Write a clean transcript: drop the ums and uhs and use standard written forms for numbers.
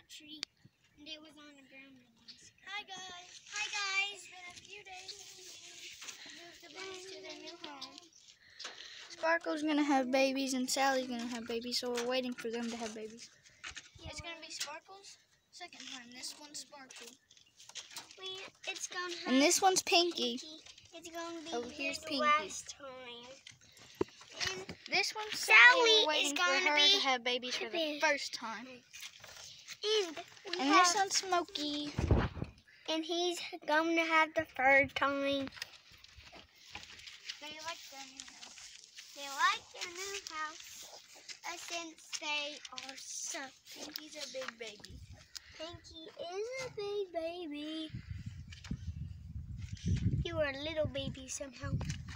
tree, and it was on the ground. Hi guys. Hi guys. It's been a few days since we moved the bunnies to their new home. Sparkle's gonna have babies and Sally's gonna have babies, so we're waiting for them to have babies. Yeah, it's gonna be Sparkle's second time. This one's Sparkle. It's gonna have And this one's Pinky. It's gonna be here's his Pinky. last time. And This one's Sally Sally. We're waiting is for gonna her be to have babies for the first time. And this one's Smokey. And he's going to have the third time. They like their new house. They like their new house since they are so. Pinky's a big baby. Pinky is a big baby. You are a little baby somehow.